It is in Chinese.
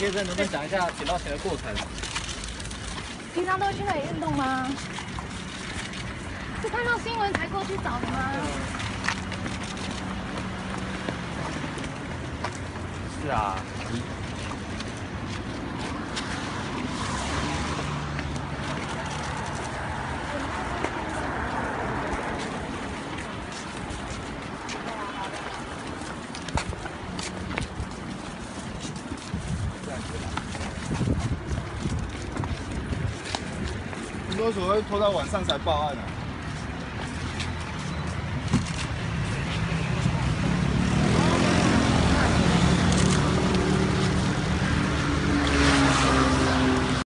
先生，能不能讲一下捡到钱的过程？ 平常都会去那里运动吗？是看到新闻才过去找的吗？ 是啊。 你为什么会拖到晚上才报案呢？